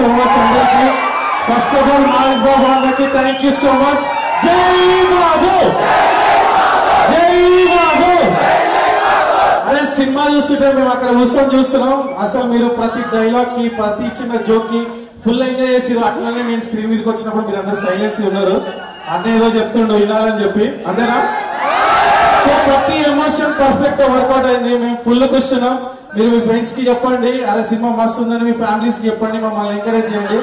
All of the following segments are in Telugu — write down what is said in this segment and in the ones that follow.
సో మచ్ అందరికి. First of all Mahesh Babu అందరికి థ్యాంక్ యూ సో మచ్. జై బాబు, జై బాబు. అదే సినిమా చూస్తుంటే మేము అక్కడ కూర్చొని చూస్తున్నాం. అసలు మీరు ప్రతి డైలాగ్ కి ప్రతి చిన్న జోక్ కి ఫుల్ ఎంజాయ్ చేసిరు. అట్లనే నేను స్క్రీన్ మీదకి వచ్చినప్పుడు మీరు అందరు సైలెన్స్ ఉన్నారు. అన్నీ ఏదో చెప్తుండో వినాలని చెప్పి, అంతేనా? సో ప్రతి ఎమోషన్ పర్ఫెక్ట్ వర్కౌట్ అయింది. మేము ఫుల్ కూర్చున్నాం. మీరు మీ ఫ్రెండ్స్ కి చెప్పండి, అరే సినిమా మస్తు ఉందని మీ ఫ్యామిలీస్ కి చెప్పండి, మమ్మల్ని ఎంకరేజ్ చేయండి.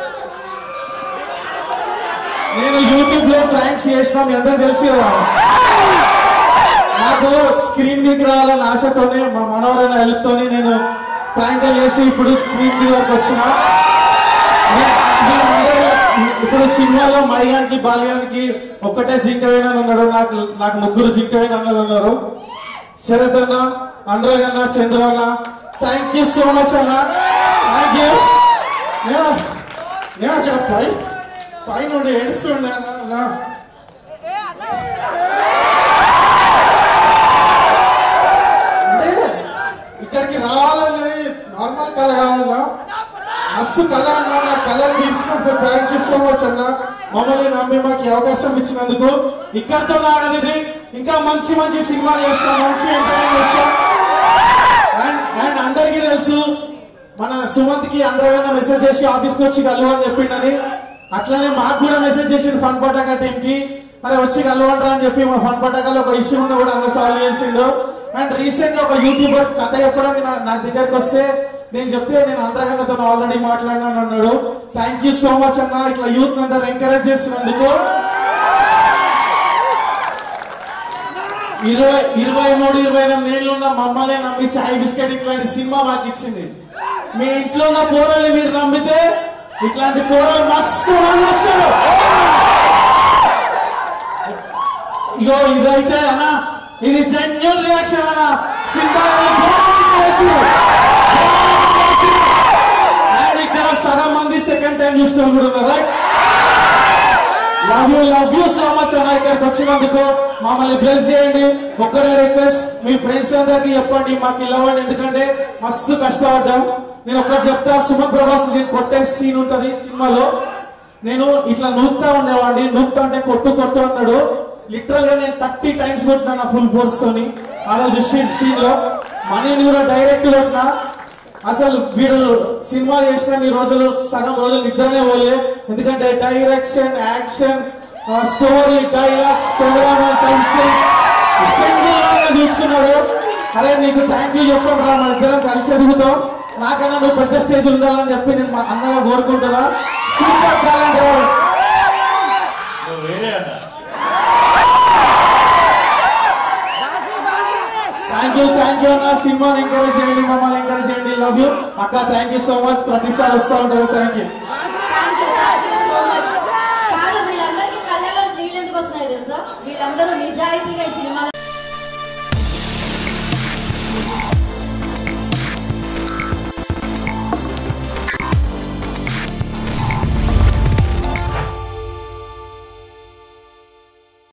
నేను యూట్యూబ్ లో ప్రాంక్స్ చేసిన మీ అందరికి తెలుసు కదా. నాకు స్క్రీన్ మీదకి రావాలన్న ఆశతోనే మా మనోహరన్న హెల్ప్ తోని నేను ప్రాంకులు చేసి ఇప్పుడు స్క్రీన్ మీద వరకు వచ్చిన. మీ అందరూ ఇప్పుడు సినిమాలో మైయానికి బాల్యానికి ఒక్కటే జింక వేయనని ఉన్నారు. నాకు ముగ్గురు జింక వేయనన్నలు ఉన్నారు. శరత్ అన్న, అనురాగ్ అన్న, చంద్ర అన్న, థ్యాంక్ యూ సో మచ్ అన్న. Thank you. నేను అక్కడ పైనుండి ఏడుస్తుండే అన్న. అంటే ఇక్కడికి రావాలన్నది నార్మల్ కళ కావాలన్నా, మస్తు కళ అన్న. నా కళను తీర్చినందుకు థ్యాంక్ యూ సో మచ్ అన్న. మమ్మల్ని నమ్మి మాకు అవకాశం ఇచ్చినందుకు. ఇక్కడితో నాగది ఇంకా మంచి మంచి సినిమాలు చేస్తాం, మంచి ఎంటర్టైన్ చేస్తాం. అండ్ అందరికీ తెలుసు మన సుమంత్కి అందరికన్నా మెసేజ్ చేసి ఆఫీస్కి వచ్చి కలువు అని చెప్పిండని. అట్లనే మాకు కూడా మెసేజ్ చేసిండు ఫన్ పటాకా టీంకి, మరి వచ్చి కలవంటారా అని చెప్పి. మా ఫన్ పటాకాలో ఒక ఇష్యూ ఉన్న కూడా అన్న సాల్వ్ చేసిండు. అండ్ రీసెంట్ గా ఒక యూట్యూబర్ కథ చెప్పడానికి నాకు దగ్గరకు వస్తే నేను చెప్తే నేను అందరికన్నా ఆల్రెడీ మాట్లాడినాను అన్నాడు. థ్యాంక్ యూ సో మచ్ అన్న, ఇట్లా యూత్ అందరు ఎంకరేజ్ చేస్తున్నందుకు. 23-28 ఏళ్ళు ఉన్న మమ్మల్ని నమ్మి చాయ్ బిస్కెట్ ఇట్లాంటి సినిమా మాకు ఇచ్చింది. మీ ఇంట్లో ఉన్న పోరల్ని మీరు నమ్మితే ఇట్లాంటి పోరలు మస్తు మంది వస్తారు. ఇగో ఇదైతే అన్న, ఇది జెన్యూన్ రియాక్షన్ అన్న. సినిమా అండ్ ఇక్కడ సగం మంది సెకండ్ టైం చూస్తున్నారు కూడా ఉన్నారు. Right, love you so much అన్న. ఇక్కడికి వచ్చినందుకు మమ్మల్ని బ్లెస్ చేయండి. ఒక్కడే రిక్వెస్ట్, మీ ఫ్రెండ్స్ అందరికి చెప్పండి, మాకు ఇవ్వండి. ఎందుకంటే మస్తు కష్టపడ్డాం. నేను ఒక్కటి చెప్తా, సుమన్ ప్రభాస్ నేను కొట్టే సీన్ ఉంటది సినిమాలో. నేను ఇట్లా నూపుతా ఉండేవాడిని. నూపుతా అంటే కొట్టు కొట్టు అన్నాడు. లిటరల్ గా నేను 30 టైమ్స్ కొట్టినా ఫుల్ ఫోర్స్ తోని. ఆ రోజు సీన్ లో మనీని కూడా డైరెక్ట్ కొట్టినా. అసలు వీడు సినిమా చేసిన ఈ రోజులు సగం రోజులు నిద్రనే పోలే. ఎందుకంటే direction, action, story, dialogues, cameraman, assistants single గా చూసుకున్నాడు. అరే నీకు థ్యాంక్ యూ చెప్పండి రా, మన ఇద్దరం కలిసి ఎదుగుతాం. నాకన్నా నువ్వు పెద్ద స్టేజ్ ఉండాలని చెప్పి నేను మా అన్నగా కోరుకుంటున్నా. Super talent. థ్యాంక్ యూ అన్న. సినిమాని ఎంకరేజ్ చేయండి, మమ్మల్ని ఎంకరేజ్ చేయండి. లవ్ యూ అక్క, థ్యాంక్ యూ సో మచ్. ప్రతిసారి వస్తూ ఉంటారు. Thank you. కాదు, వీళ్ళందరికీ కళ్ళలో నీళ్ళు ఎందుకు వస్తున్నాయి తెలుసా? వీళ్ళందరూ నిజాయితీగా ఈ సినిమా